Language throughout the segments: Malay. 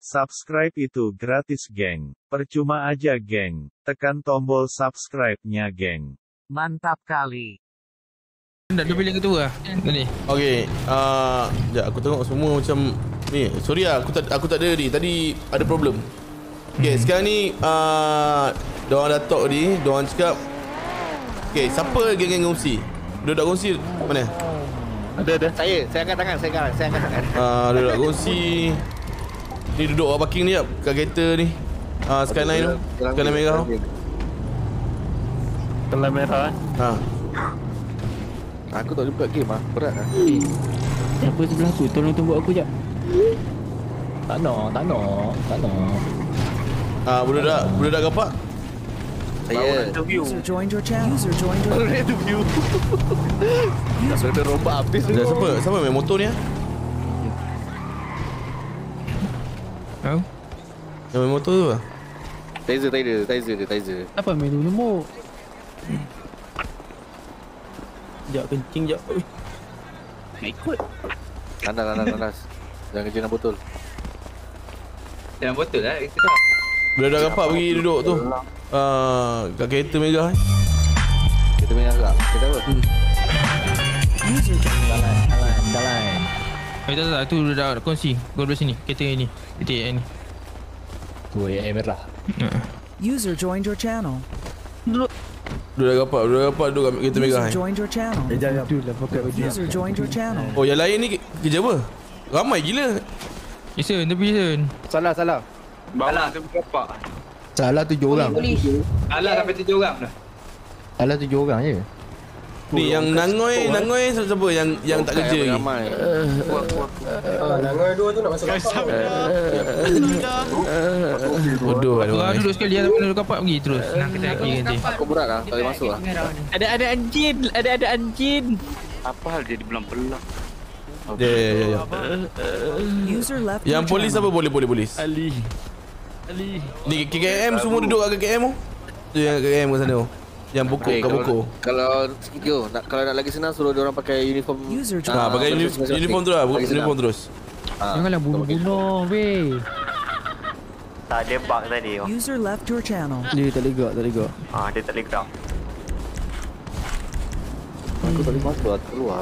Subscribe itu gratis, geng. Percuma aja, geng. Tekan tombol subscribe-nya, geng. Mantap kali. Dah pilih ketua tadi. Okey, sekejap aku tengok semua macam ni. Sorry lah, aku tak ada tadi ada problem. Okey, sekarang ni diorang dah talk tadi, diorang cakap okey, siapa geng-geng kongsi? Budak kongsi mana? Ada. Saya angkat tangan, saya angkat tangan. Budak kongsi ni duduk kat parking ni jap, kat kereta ni. Skyline tu, Skyline merah tu. Skyline merah. Aku tak boleh buat game berat lah. Siapa sebelah aku? Tolong tunggu aku jap. Tak nak. Budak kapak. Saya User joined your channel. review. Dah sudah rombak habis. Siapa main motor ni? Tahu? Yang main motor tu lah. Tizer. Apa main nombor? Sekejap kencing sekejap. Nak ikut. Tandas. Jangan kerja dengan botol. Jangan botol lah, itu dah. Budak kapak pergi duduk tu. Kat kereta merah ni. Kita main agak. Kita apa? User joined. Jalan. Tak, tu dah kongsi. Gua belah sini. Kereta ni. Kereta ni. Tu yang merah. User joined your channel. Budak kapak duduk kat kereta merah User ni. joined your channel. Itulah pakai baju. User joined your channel. Oh, yang lain ni kerja apa? Ramai gila. Jason, tepi Jason. Salah. Alah, tu berapa? Salah 7 orang. Alah, sampai 7 orang dah. Salah 7 orang je. Ni yang Nangoi siapa yang tak kerja lagi? Ramai. Bodoh Kau duduk sekali yang duduk kapak pergi terus. Kita pergi nanti. Aku berat lah, tak boleh masuk lah. Ada anjing. Apa hal dia di belang-belang? Ya. User left Yang your polis channel. apa boleh polis? Ali. Ni KKM semua duduk kat KKM tu. Tu yang KKM kat sana tu. Yang pokok kat pokok. Kalau nak lagi senang suruh dia orang pakai uniform. User joined. Pakai uniform tu lah, uniform terus. Janganlah bunuh weh. Tak ada bug tadi. User left your channel. Dia tak lega. Dia tak boleh gerak. Aku tak boleh masuk lah, keluar.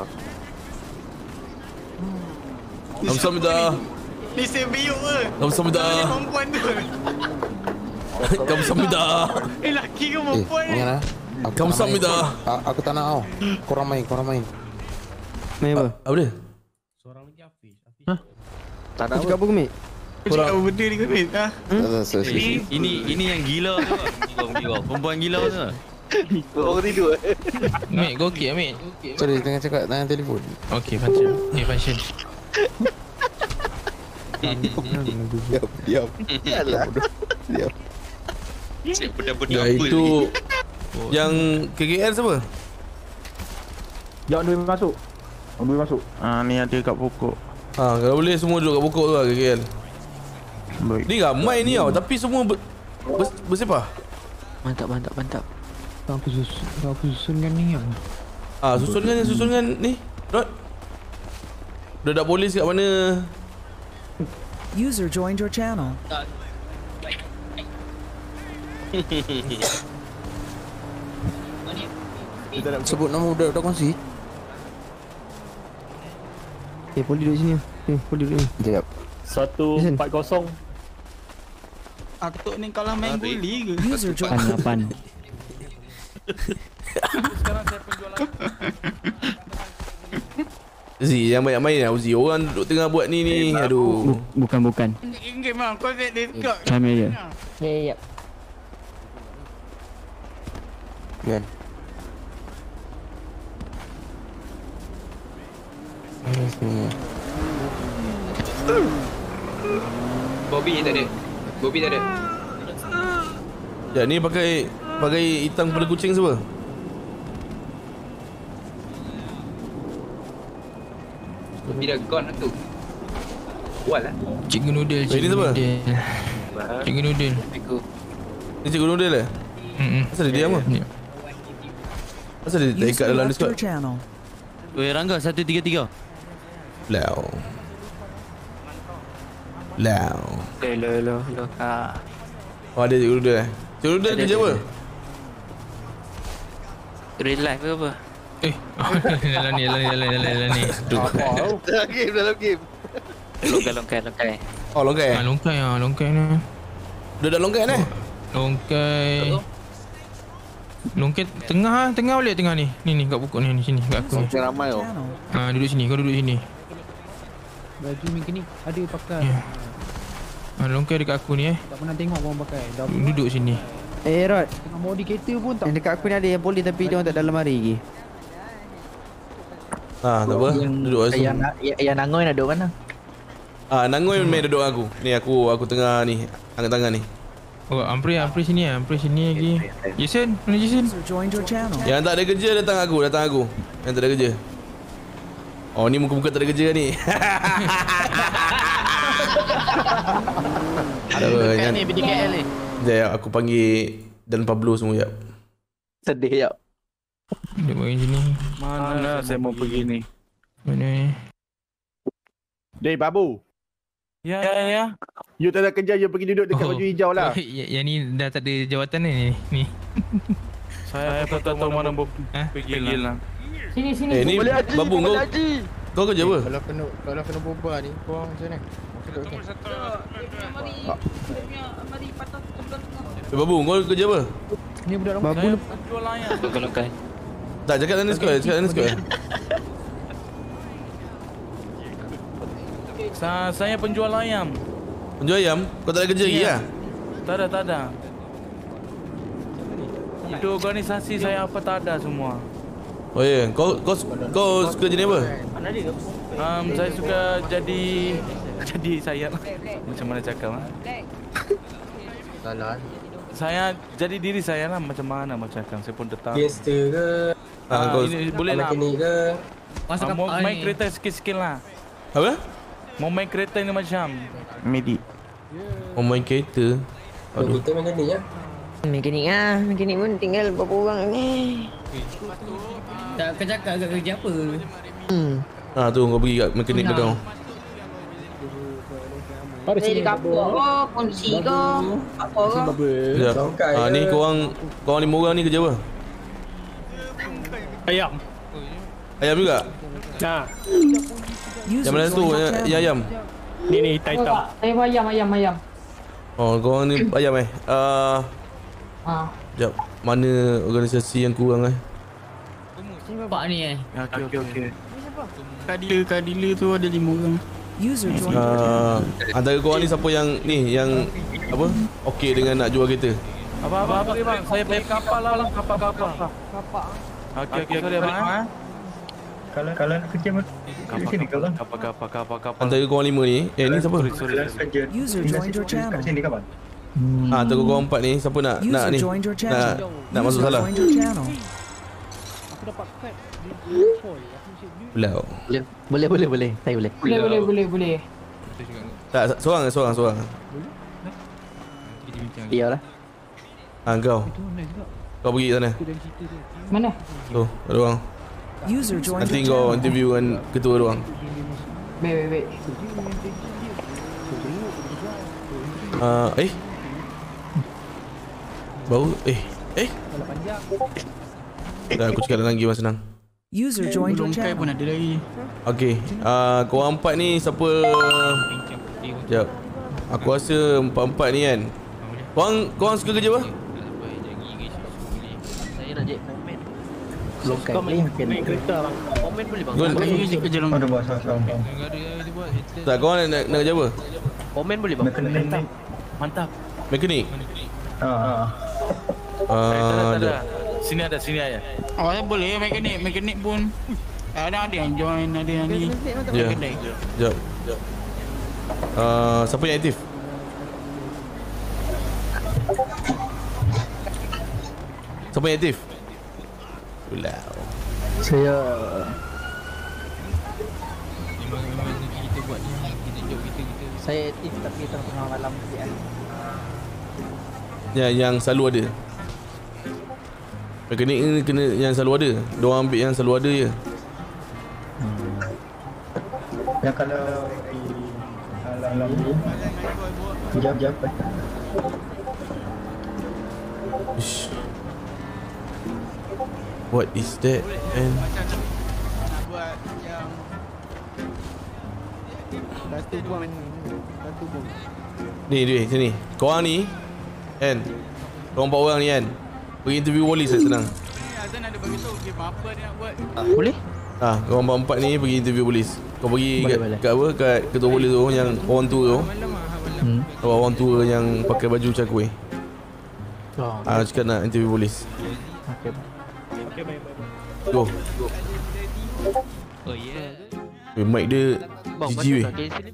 Kamsahamnida. Ni sebiuk ke? Kamsahamnida. Perempuan tu. Kamsahamnida. Lelaki ke perempuan ni? Kamsahamnida. Aku tak nak tau. Korang main. Main apa? Apa dia? Tak nak Kau cakap apa Kumik? Kau cakap apa benda ni kau ni? Ini yang gila tu. Perempuan gila tu. Orang tidur. Amik, kau okey Amik? Sorry, tengah cakap tanya telefon. Okey, function. Ni function. Diam. Benda-benda Ya apa itu yang KKL siapa? Jangan boleh masuk. Ni ada kat pokok. Kalau boleh semua duduk kat pokok tu lah KKL. Baik. Ni ramai ni tau, tapi semua bersepah. Mantap. Aku susunkan ni yang. Susunkan ni. Rod. Budak polis kat mana? User joined your channel. Sebut nama budak kongsi. Poli duduk sini. Poli duduk ni. Sekejap. 140. Atuk ni kalah main guli ke? User joined. 8. Zee yang banyak main lah Uzi. Orang duduk tengah buat ni. Aduh. Bukan. Game lah, kau set dia dekat. Camel je. Ya. Kan. Sini. Bobby tak ada. Ya ni pakai hitam kepala kucing siapa? Bobby dah gone lah tu. Wal lah. Cikgu Noodle. Ini siapa? Cikgu Noodle. Ni cikgu Noodle lah? Asal dia diam lah? Asal dia tak ikat User dalam left your Discord? channel. Weh Rangga 133. Lau. Lah. Hello. Oh ada Cik Ruda. Cik Ruda kerja apa? Real life ke apa? Dalam ni. Dalam game. Longkai. Oh longkai. Longkai ni. Dia dah longkai ni? Longkai tengah boleh tengah ni. Ni kat pokok ni sini kat aku ni. Macam ramai tau. Duduk sini, kau duduk sini. Baju mekanik ada pakai. Longkai dekat aku ni Tak pernah tengok orang pakai. Duduk sini. Rod. Tengah body kereta pun tak. Yang dekat aku ni ada yang polis tapi dia orang tak dalam hari lagi. Tak apa. Duduk kat situ. Yang Nangoy nak duduk mana? Nangoy main duduk aku. Ni aku tengah ni angkat tangan ni. Oh, Ampri sini lagi. Jason, mana Jason? User joined your channel. Yang tak ada kerja datang aku. Yang tak ada kerja. Oh ni muka-muka tak ada kerja ni. Dekat ni BDKL ni. Sekejap aku panggil Dan Pablo semua jap. Sedih jap. Duduk bagi sini. Mana saya mau pergi ni? Mana ni? Dei Babu. Ya. You tak ada kerja, you pergi duduk dekat baju hijau lah. Yang ni dah tak ada jawatan ni. Saya tak tahu mana pergi lah. Sini. Ni Babu kau kerja apa? Kalau kena berubah ni, korang macam mana? Babu kau kerja apa? Ni budak Babu jual ayam. longkai. Tak cakap Dennis kau. Saya penjual ayam. Penjual ayam? Kau tak ada kerja lagi lah? Tak ada. Itu organisasi saya apa tak ada semua. Oh ya, kau suka jenis apa? Saya suka jadi saya macam mana cakap Salah. Saya jadi diri saya lah macam mana cakap. Saya pun tak tahu. Gangster ke? Ini boleh lah. Mekanik ke? Mau main kereta sikit-sikit lah. Apa? Mau main kereta ni macam Medik. Oh main kereta. Aduh. Kita mekanik ya? Mekanik pun tinggal berapa orang ni. Tak cakap agak kerja apa? Tu kau pergi kat mekanik kau. Jadi kapur ke, polisi ke, apa ke. Ya. Ni korang 5 orang ni kerja apa? Ayam juga? Yang mana tu? Yang ayam? ni hitam. Saya ayam. Oh korang ni ayam Sekejap. Mana organisasi yang kurang Pak ni Okey. Kadila tu ada 5 orang. User joined your channel. Antara korang ni siapa yang apa? Okey dengan nak jual kereta? Apa bang? Saya pergi kapal lah. Kapal. Okey sorry bang. Kalau nak kerja sini kalau Kapal. Antara korang 5 ni, ni siapa? User joined your channel. sini kapan? Antara korang 4 ni siapa nak User ni? joined your channel. Nak masuk User salah. joined your channel. Aku dapat kad Pulau. Boleh. Saya boleh. Boleh. Tak, seorang. Iyalah. Kau pergi sana. Mana? Tu, ada orang. User joined Nanti your kau channel. interview dengan ketua dia orang. Baik. Bau Dah aku cakap dalam game lah senang. User joined your channel. ada lagi. Okey, korang 4 ni siapa? Sekejap. Aku rasa 4 ni kan. Korang suka kerja apa? Saya nak jadi komen. Kau main kereta bang. Komen boleh bang. Kau kerja long. Ada bos sama. Tak, korang nak kerja apa? Komen boleh bang. Mantap. Mekanik? Tak. Sini ada. Oh, saya boleh mekanik pun. Ada yang join, ada yang ni. Ya. Sekejap. Siapa yang aktif? Siapa yang aktif? Pulau. Saya Saya aktif tapi tengah malam sikit. Yang selalu ada. Mekanik ni kena yang selalu ada. Diorang ambil yang selalu ada je. yang kalau Jap. Ish. What is that? And buat yang batu buang. ni sini. Korang ni kan, korang 4 orang ni kan, pergi interview polis lah senang. Azan ada bagi tahu game apa dia nak buat. Boleh? Korang 4 ni pergi interview polis. Kau pergi kat apa, kat ketua polis tu yang orang tua tu. Orang tua yang pakai baju cakwe. Cakap nak interview polis. Okey, baik. Go. Oh yeah. Mic dia GG weh.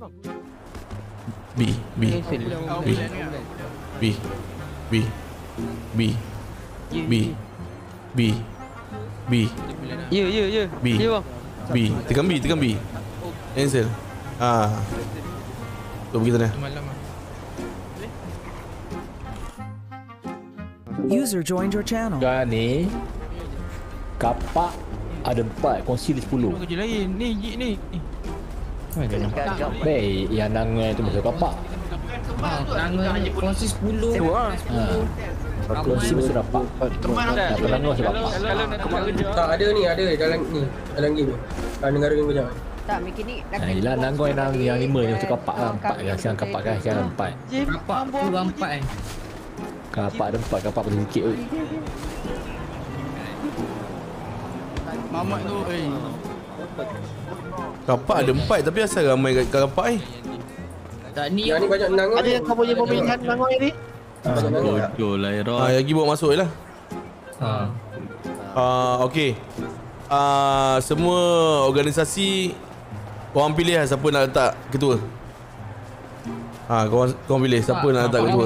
B. Ya. B. Tekan B. Cancel. Tu pergi sana. User joined your channel. Ni kapak ada 4, kongsi 10. Kerja lain. Ni. Baik, yang nangai tu masuk kapak. Nangai kongsi 10. Kongsi masuk dapat. Dapat nangai masuk kapak. Tak ada dalam game. Negara game macam. Tak, mekanik dah Nah, yelah nangai yang 5 ni masuk kapak lah. 4 kan, sekarang kapak kan, sekarang 4. Kapak tu 4 Kapak ada 4, kapak paling sikit tu. Mamat tu Kapak ada 4 tapi asal ramai kat kapak ni? Tak ni Yang ni banyak nangai. Ada yang kau punya pemilihan nangai ni? Bodoh lah Era. Lagi bawa masuk je lah. Okay. Semua organisasi korang pilih lah siapa nak letak ketua. Korang pilih siapa nak letak ketua.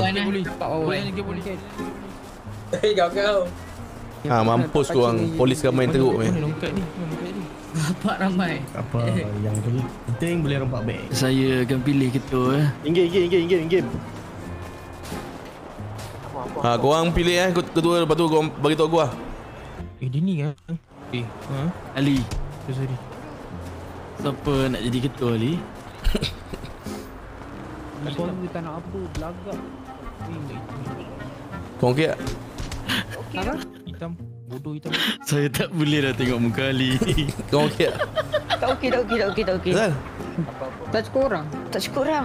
Kau. Mampus korang, polis ramai teruk ni. Bapak ramai. Apa yang penting boleh rompak beg. Saya akan pilih ketua Game. Korang pilih ketua, lepas tu korang bagi tahu aku lah. Dia ni kan. Ali. Sorry. Siapa nak jadi ketua Ali? Kau ni tak nak apa, belagak. Korang okey tak? Hitam. Bodoh hitam. Saya tak boleh dah tengok muka Ali. Korang okey tak? Tak okey. Kenal? Tak cukup orang. Tak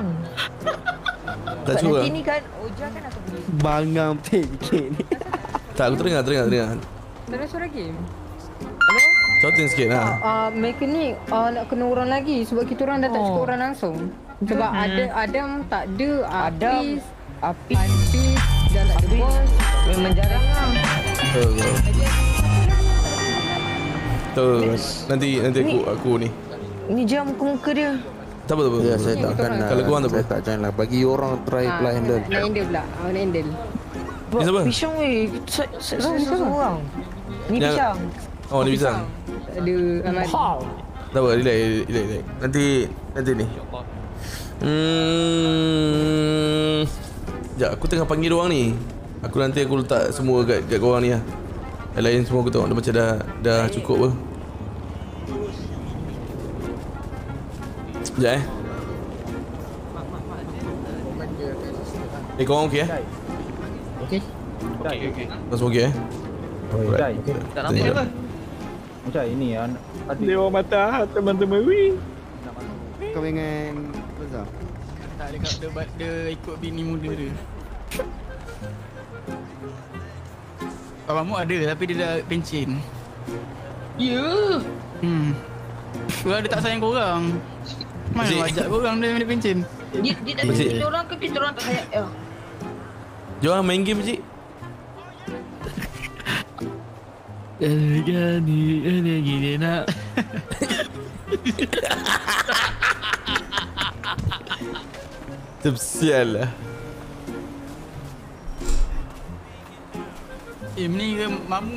cukup nanti ni kan Oja kan aku beli. Bangang sikit ni. Tak, aku teringat. Tak ada suara game. Shouting sikit lah. Mekanik nak kena orang lagi sebab kita orang dah tak cukup orang langsung. Sebab ada Adam tak ada, Apis dan tak ada bos. Memang jarang lah. Nanti aku ni. Ni jam muka dia. Tak apa. Ya, saya takkan nak. Kalau korang tak apa. Saya tak jangan lah. Bagi orang try pula handle. Nak handle pula. Nak handle. Ni siapa? Pisang weh. Saya seorang. Ni pisang. Oh, ni pisang. Ada Ahmad. Tak apa, relax. Nanti ni. Sekejap, aku tengah panggil orang ni. Nanti aku letak semua kat korang ni lah. Yang lain semua aku tengok dia macam dah cukup ke. Sekejap korang okey Okey. Korang semua okey Tak nampak siapa? Macam ini ada Dewa mata teman-teman weh. Kau dengan Reza? tak dia ikut bini muda dia. Abang ada tapi dia dah pencen. Ya. Korang dia tak sayang korang. Mana ajak korang dia pencen. Dia tak sayang kita orang ke kita orang tak sayang. Jom main game cik. Gini nak. Tersial lah. Ni ke mamu.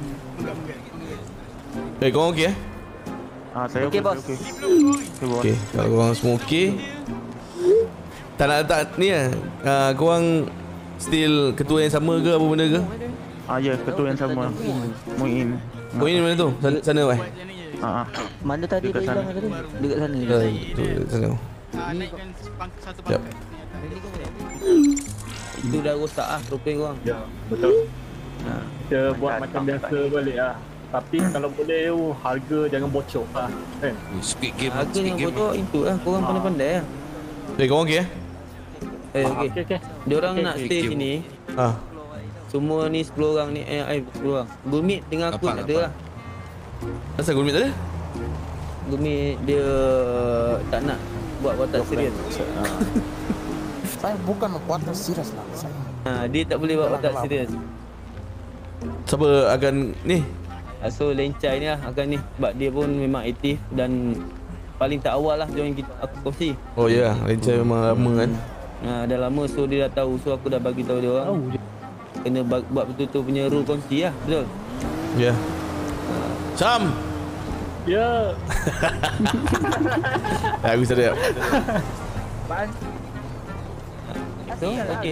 Enggak. Korang okey Saya okey bos. Okey, kalau korang semua okey. Tak nak letak ni lah. Korang still ketua yang sama ke apa benda ke? Ya, ketua yang sama. Muin. Muin mana tu? Sana weh. Mana tadi dia hilang tadi? Dekat sana. Dekat sana. naikkan satu Yep. pangkat. Itu dah rosak topeng korang. Ya, betul. Kita buat macam biasa balik Tapi kalau boleh harga jangan bocor kan. Squid Game. Harga yang bocor itu korang pandai-pandai Korang okey okey. Diorang nak stay sini. Semua ni 10 orang ni 10 orang. Gurmit dengan aku tak ada lah. Asal Gurmit tak ada? Gurmit dia tak nak buat watak serius. Saya bukan watak serius lah saya. Dia tak boleh buat watak serius. Siapa akan ni? So Lencai ni akan ni. Sebab dia pun memang aktif dan paling tak awal lah join kita, aku kongsi. Oh ya, Lencai memang lama kan. Dah lama so dia dah tahu. So aku dah bagi tahu dia orang. Kena buat betul-betul punya rule kongsi lah. Betul? Ya. Sam. Ya. Aku sedap. Bye. So, okey.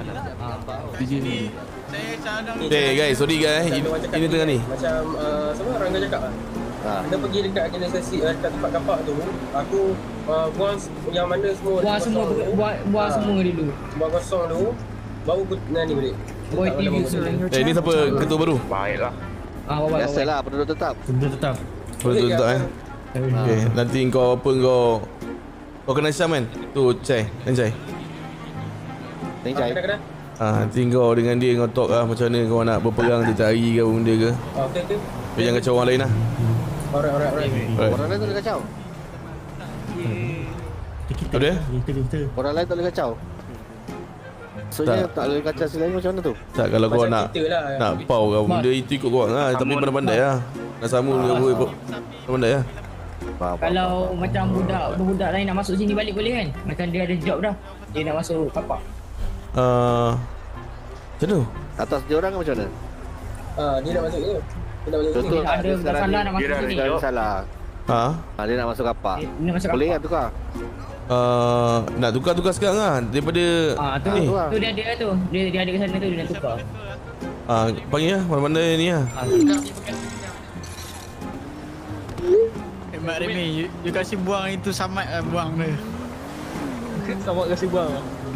Guys, sorry guys. Ini tengah ni. Macam semua orang dah cakap kita pergi dekat organisasi dekat tempat kapak tu, aku buang yang mana semua Buang semua dulu. Buang kosong dulu, baru aku ni balik. Boy TV Ini siapa ketua baru? Baiklah. Biasalah penduduk tetap. Penduduk tetap Okay, nanti kau apa kau kenal Syam kan? Tu Lencai. Kena. Nanti kau dengan dia kau talk macam mana kau nak berperang dia cari ke benda ke. Okey. Jangan kacau orang lain lah. Alright. Orang lain tak boleh kacau. Ada? Orang lain tak boleh kacau. Soalnya tak boleh kacau selain macam mana tu? Tak, kalau kau nak pau kau benda itu ikut kau lah. Tapi pandai-pandai lah. Nak sama dia pandai lah. Kalau macam budak lain nak masuk sini balik boleh kan? Macam dia ada job dah. Dia nak masuk kapak. Macam mana? Atas dia orang ke macam mana? Dia nak masuk je. Dia nak masuk sini. Contoh Ada salah nak masuk sini. Dia ada salah. Dia nak masuk kapak. Boleh kan tukar? Nak tukar sekarang lah. Daripada tu dia ada tu. Dia ada ke sana tu dia nak tukar. Panggil lah pandai-pandai ni lah. Mak Remy, you kasih buang itu Samad buang dia. Samad kasih buang.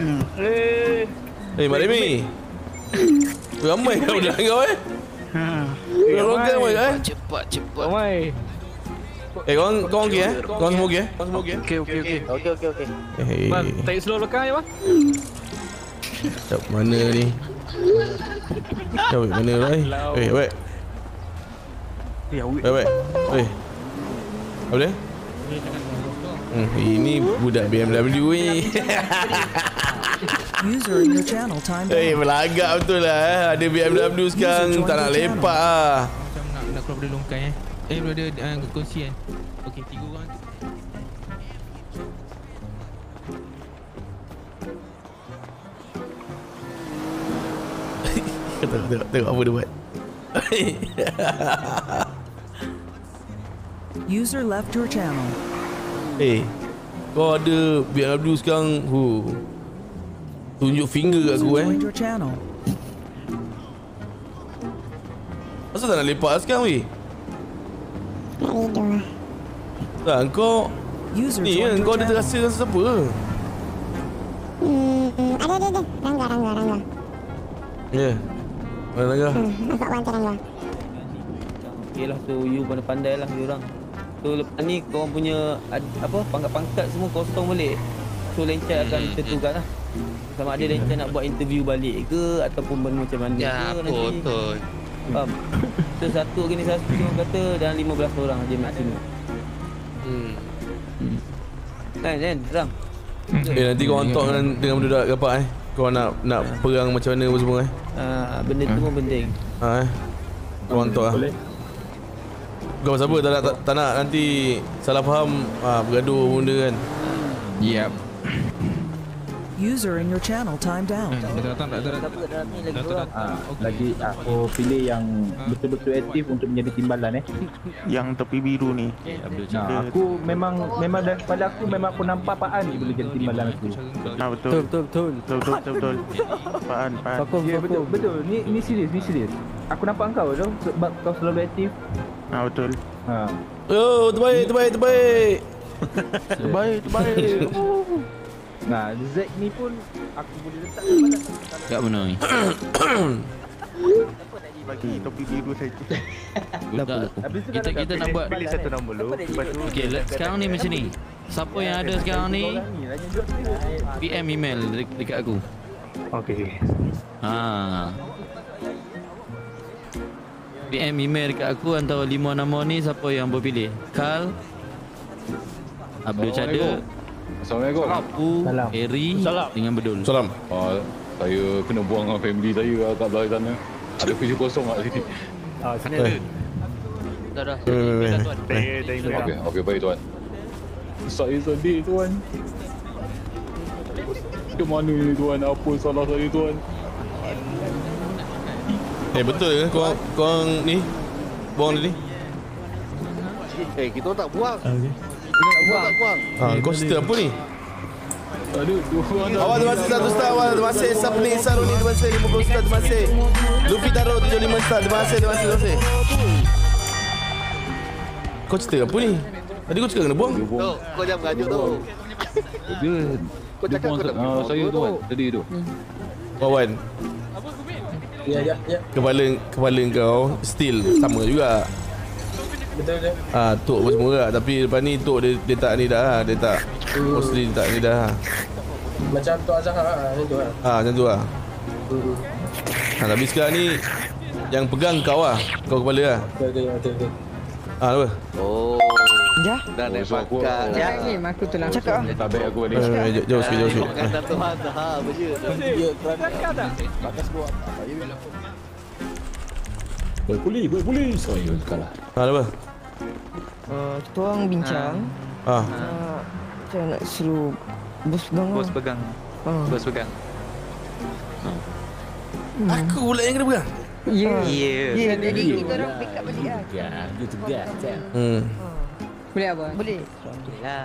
Mak Remy. Ramai kau dah kau Ramai kau Cepat. Ramai. Kau okey Kau semua okey? Okey. Bang, take slow belakang ya bang. Cak mana ni? Cak mana Rai? Wait. Wait. Apa dia? Ini budak BMW ni. User in your channel timed out. Melagak betul lah. Ada BMW sekarang tak nak lepak lah. Macam nak keluar dari longkai daripada kongsi kan. Okey, 3 orang Tengok apa dia buat. User left your channel. Kau ada BMW sekarang tunjuk finger kat aku Joined your channel. Asal tak nak lepak sekarang weh? Tak, kau ni kan kau ada terasa dengan siapa? Ada. Rangga. Ya. Mana Rangga? Masuk bantai Rangga. Okey lah tu, you pandai-pandai lah diorang. So lepas ni korang punya pangkat-pangkat semua kosong balik. So Lencai akan tentukan lah sama ada Lencai nak buat interview balik ke ataupun benda macam mana ke nanti. Betul. Faham? So satu organisasi cuma kata dalam 15 orang je maksimum. Kan terang. Nanti korang talk dengan budak kapak Kau nak perang macam mana semua Benda tu pun penting. Korang talk lah. Kau siapa tak nak nanti salah faham bergaduh benda kan. Yep. User in your channel timed out. Lagi aku pilih yang betul-betul aktif untuk menjadi timbalan Yang tepi biru ni. Aku memang daripada aku memang aku nampak Pak An ni boleh jadi timbalan aku. Betul. Pak An. Ya, betul. Ni serius. Aku nampak kau tu sebab kau selalu aktif. Betul. Oh, terbaik. Terbaik. Nah, Z ni pun aku boleh letak kat mana? Tak benar ni. Bagi topi biru saja. Kita nak buat pilih satu nombor dulu. Okey, sekarang ni macam ni. Siapa yang ada sekarang ni PM email dekat aku. Okey. PM email dekat aku antara 5 nama ni siapa yang berpilih. Carl, Abdul Chada, Assalamualaikum. Apu, Eri dengan Bedul. Salam. Saya kena buang dengan family saya kat belakang sana. Ada kursi kosong kat sini. Sini ada. Dah. Okey, baik tuan. Saya sedih tuan. Ke mana ni tuan? Apa salah saya tuan? Betul ke korang ni buang tadi? Kita tak buang. Tak buang. Kau cerita apa ni? Aduh, awal termasuk 1 star awal. Terima kasih Sapni Saruni, terima kasih 50 star, terima kasih Luffy Taro 75 star, terima kasih. Kau cerita apa ni? Tadi kau cakap kena buang. Kau jangan merajuk tu. Dia buang saya tuan. Tadi tu. Wawan. Ya. Kepala kau still sama juga. Betul je. Tok pun semua juga. Tapi lepas ni Tok dia tak ni dah. Dia tak mostly dia tak ni dah. Macam Tok Azhar macam tu lah. Macam tu lah. Tapi sekarang ni yang pegang kau lah. Kau kepala lah. Betul. Apa? Dah naik pangkat. Ni aku tu lah cakap. Tak baik aku balik. Jauh sikit. Kata Tuhan dah apa je. Dia kerana bakas buat. Boleh. Saya kalah. Apa? Kita orang bincang. Macam nak suruh bos pegang. Bos pegang. Aku pula yang kena pegang. Ya. Jadi kita orang pick up balik lah. Ya, dia tegas. Boleh apa? Boleh. Okeylah.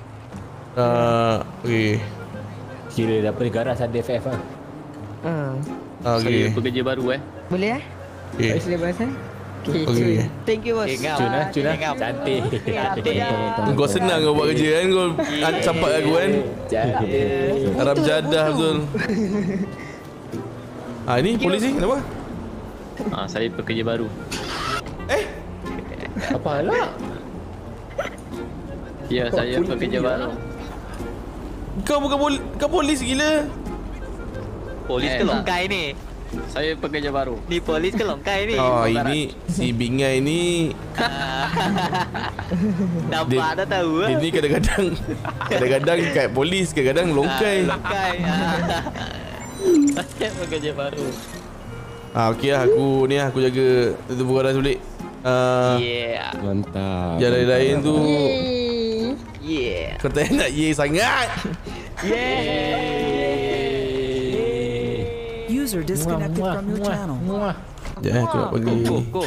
Okey. Kira dapat garas ada FF lah. Okey. Saya pekerja baru Boleh Okey. Boleh bahasa? Okey. Thank you bos. Cun. Cantik. Kau senang kau buat kerja kan. Kau campak aku kan. Harap jadah betul. Ini polis ni kenapa? Saya pekerja baru. Apa lah? Ya, saya pekerja baru. Kau bukan polis gila. Polis ke longkai ni? Saya pekerja baru. Ni polis ke longkai ni? Ini si Bingai ni. Nampak dah tahu lah. Dia ni kadang-kadang kat polis, kadang-kadang longkai. Saya pekerja baru. Okey lah, aku jaga tutup garas balik. Mantap. Yang lain-lain tu Yeah. kau tak nak sangat. User disconnected from your channel. Aku nak bagi. Go.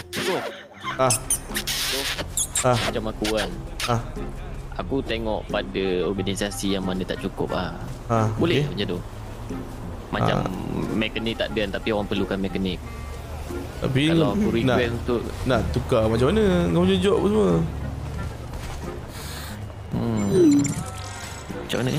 Macam aku kan. Aku tengok pada organisasi yang mana tak cukup boleh macam tu. Macam mekanik tak ada tapi orang perlukan mekanik. Tapi kalau aku request untuk nak tukar macam mana? Kau punya job semua. Macam mana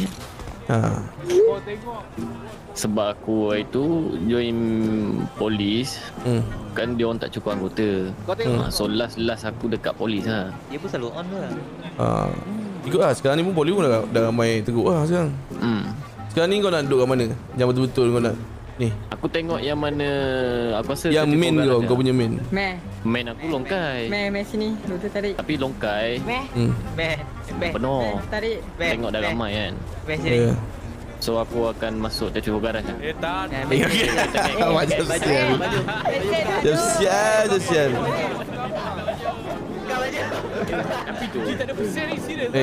sebab aku itu join polis kan dia orang tak cukup anggota. So last aku dekat polis lah. Dia pun selalu on lah. Ikut lah, sekarang ni pun polis pun dah ramai teruk lah sekarang. Sekarang ni kau nak duduk kat mana? Yang betul-betul kau nak ni? Aku tengok yang mana aku rasa yang main kau punya main. Main aku longkai. Main sini, doktor tarik. Tapi longkai. Penuh. Tarik. Tengok dah ramai kan. Sini. So aku akan masuk dia cuba garas lah. Tak. Macam sial. Sial. Tapi cuci tak ada persen ni, serius.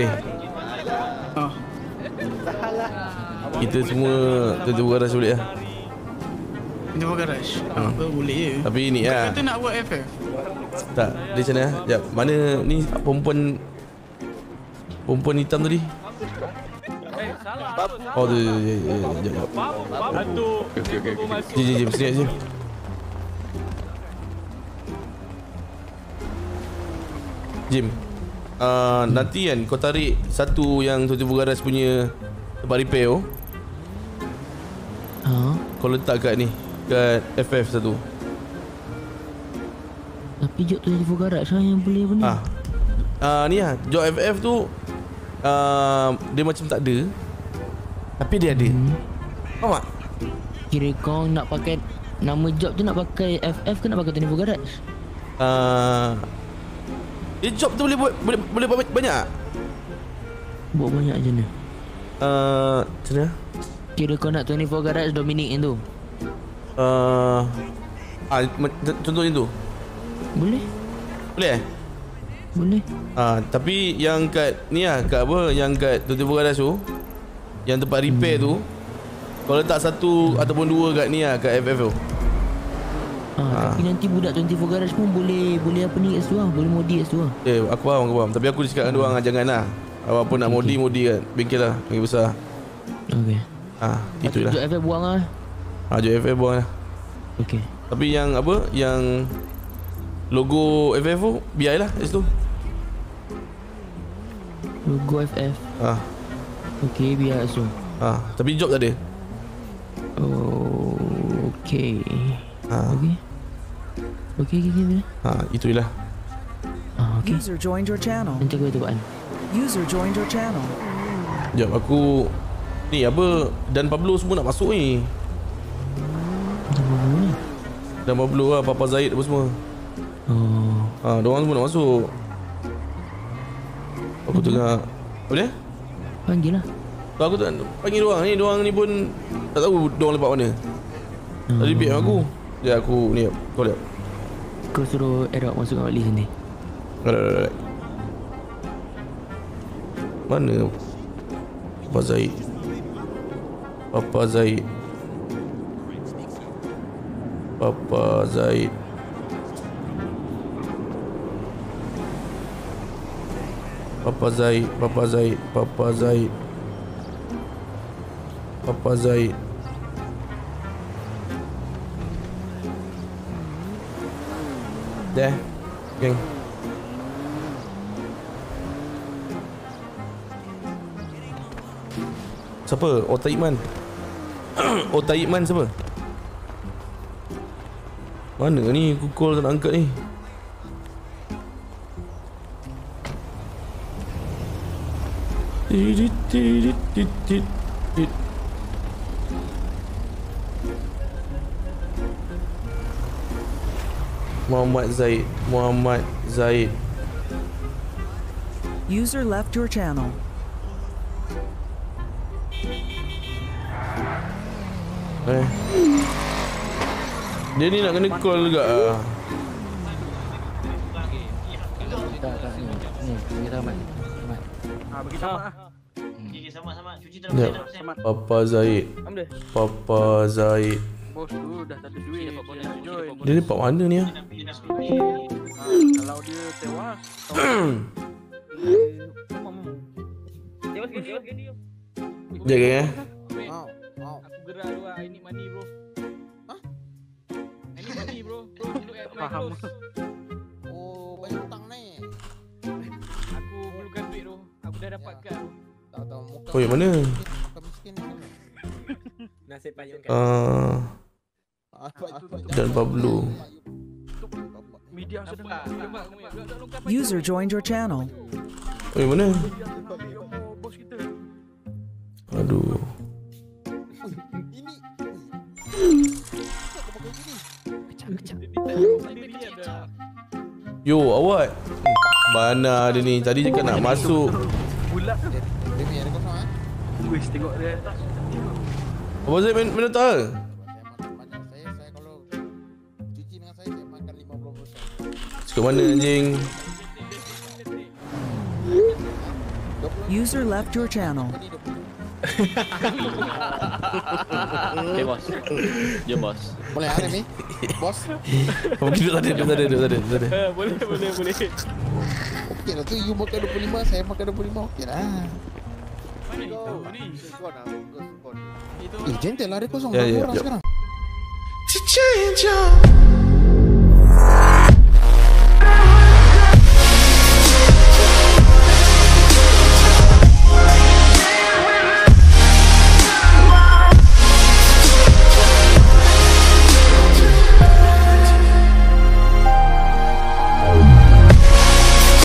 Kita semua tutup garas balik lah. Tutup garas? Apa boleh je. Tapi ni lah. Kata nak buat FF? Tak, dia macam mana? Sekejap, mana ni perempuan hitam tadi? Oh tu, sekejap. Jom, sini. Jim. nanti kan kau tarik satu yang 24 garage punya tempat repair tu. Kau letak kat ni, kat FF satu. Tapi job 24 garage lah yang boleh apa ni? Ni lah, job FF tu dia macam tak ada, tapi dia ada. Faham tak? Kira kau nak pakai nama job tu, nak pakai FF ke nak pakai 24 garage? Dia job tu boleh buat banyak tak? Buat banyak je ni. Macam mana? Kira kau nak 24 garage Dominic yang tu? Contohnya tu. Boleh? Boleh Boleh. Tapi yang kat ni lah, kat apa, yang kat 24 garage tu, yang tempat repair tu, kau letak satu ataupun dua kat ni lah, kat FF tu. Tapi nanti budak 24 garage pun boleh apa ni kat situ lah, boleh modi kat situ lah. Aku faham. Tapi aku cakap dengan diorang jangan lah. Apa nak modi kat bengkel lah, bengkel besar. Okay. Itulah. Jok FF buang lah. Jok FF buang lah. Okay. Tapi yang apa, yang logo FF tu biarlah kat situ. Logo FF. Okay, biar kat situ. Tapi job tak ada. Okay. Okay. Itulah. Okay. User joined your channel. Nanti aku tu kan. User joined your channel. Sekejap, aku ni apa, Dan Pablo semua nak masuk ni. Dan Pablo lah, Papa Zaid apa semua. Diorang semua nak masuk. Aku tengah apa dia? Panggil lah. Aku tak panggil diorang ni pun tak tahu diorang lepak mana. Tadi biar aku. Aku ni, kau lihat. Kau suruh Erok masuk kat list ni. Alright. Mana Papa Zaid? Papa Zaid. Dah, geng. Siapa? Otaikman. Otaikman siapa? Mana ni? Aku call tak nak angkat ni. Muhammad Zaid. User left your channel. Dia ni nak kena call juga ah. Ni, kita aman. Bagi sama ah. Sama-sama cuci terus. Papa Zaid. Bos tu dah tak ada duit. Dia lepak mana ni ah? Kalau dia tewas. Tewas ke dia? Jaga Aku gerak dulu ah. I need money bro. I need money bro. Faham. Banyak hutang ni. Aku perlukan duit tu. Aku dah dapatkan. Oh, yang mana? Nasib payung kan. Dan Pablo. User joined your channel. Oh, yang mana? Aduh. Yo, awak. Mana dia ni? Tadi cakap nak masuk. Bulat tu. Dia ada kosong ah. Wis tengok dia atas. Apa Zaid main tak? Saya kalau cuci dengan saya makan 50%. Cakap mana anjing? User left your channel. Okay bos. Jom bos. Boleh ada ni? Bos. Mungkin tak ada. Boleh. Okey lah tu, you makan 25, saya makan 25, okey lah. Mana itu ni? Gentle lah, dia kosong. Ya. Orang sekarang. Change